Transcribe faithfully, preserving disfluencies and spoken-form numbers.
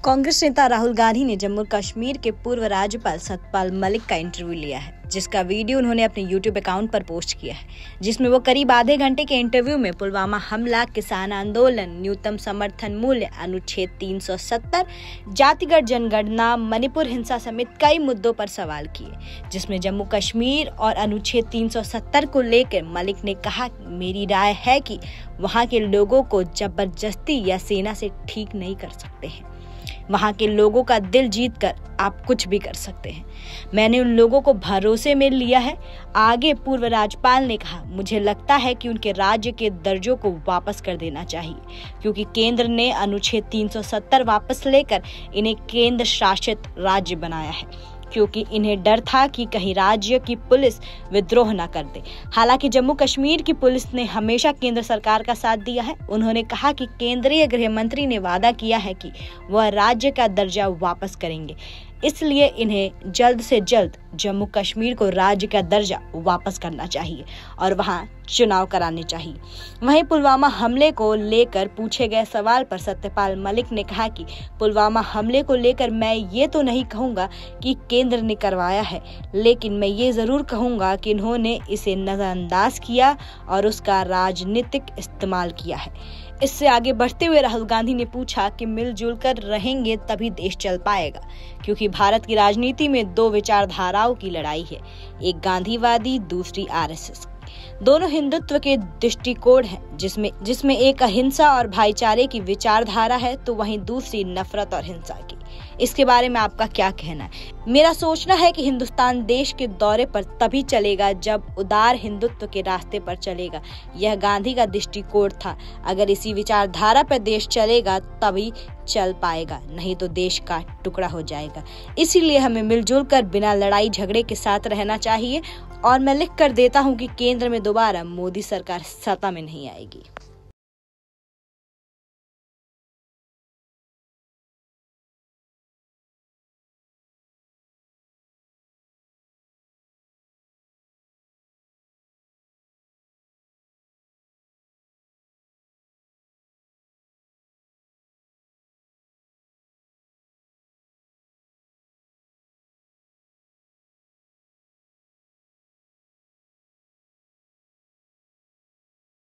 कांग्रेस नेता राहुल गांधी ने जम्मू कश्मीर के पूर्व राज्यपाल सत्यपाल मलिक का इंटरव्यू लिया है, जिसका वीडियो उन्होंने अपने यूट्यूब अकाउंट पर पोस्ट किया है, जिसमें वो करीब आधे घंटे के इंटरव्यू में पुलवामा हमला, किसान आंदोलन, न्यूनतम समर्थन मूल्य, अनुच्छेद तीन सौ सत्तर, जातिगत जनगणना, मणिपुर हिंसा समेत कई मुद्दों पर सवाल किए, जिसमें जम्मू कश्मीर और अनुच्छेद तीन सौ सत्तर को लेकर मलिक ने कहा, मेरी राय है कि वहाँ के लोगों को जबरदस्ती या सेना से ठीक नहीं कर सकते हैं। वहाँ के लोगों का दिल जीतकर आप कुछ भी कर सकते हैं। मैंने उन लोगों को भरोसे में लिया है। आगे पूर्व राज्यपाल ने कहा, मुझे लगता है कि उनके राज्य के दर्जों को वापस कर देना चाहिए, क्योंकि केंद्र ने अनुच्छेद तीन सौ सत्तर वापस लेकर इन्हें केंद्र शासित राज्य बनाया है, क्योंकि इन्हें डर था कि कहीं राज्य की पुलिस विद्रोह न कर दे। हालांकि जम्मू कश्मीर की पुलिस ने हमेशा केंद्र सरकार का साथ दिया है। उन्होंने कहा कि केंद्रीय गृह मंत्री ने वादा किया है कि वह राज्य का दर्जा वापस करेंगे, इसलिए इन्हें जल्द से जल्द जम्मू कश्मीर को राज्य का दर्जा वापस करना चाहिए और वहां चुनाव कराने चाहिए। वहीं पुलवामा हमले को लेकर पूछे गए सवाल पर सत्यपाल मलिक ने कहा कि पुलवामा हमले को लेकर मैं ये तो नहीं कहूँगा कि केंद्र ने करवाया है, लेकिन मैं ये ज़रूर कहूँगा कि इन्होंने इसे नज़रअंदाज किया और उसका राजनीतिक इस्तेमाल किया है। इससे आगे बढ़ते हुए राहुल गांधी ने पूछा कि मिलजुल कर रहेंगे तभी देश चल पाएगा, क्योंकि भारत की राजनीति में दो विचारधाराओं की लड़ाई है, एक गांधीवादी, दूसरी आर एस एस। दोनों हिंदुत्व के दृष्टिकोण हैं, जिसमें जिसमें एक अहिंसा और भाईचारे की विचारधारा है, तो वहीं दूसरी नफरत और हिंसा की। इसके बारे में आपका क्या कहना है? मेरा सोचना है कि हिंदुस्तान देश के दौरे पर तभी चलेगा जब उदार हिंदुत्व के रास्ते पर चलेगा। यह गांधी का दृष्टिकोण था। अगर इसी विचारधारा पर देश चलेगा तभी चल पाएगा, नहीं तो देश का टुकड़ा हो जाएगा। इसीलिए हमें मिलजुल कर बिना लड़ाई झगड़े के साथ रहना चाहिए। और मैं लिख कर देता हूँ कि केंद्र में दोबारा मोदी सरकार सत्ता में नहीं आएगी।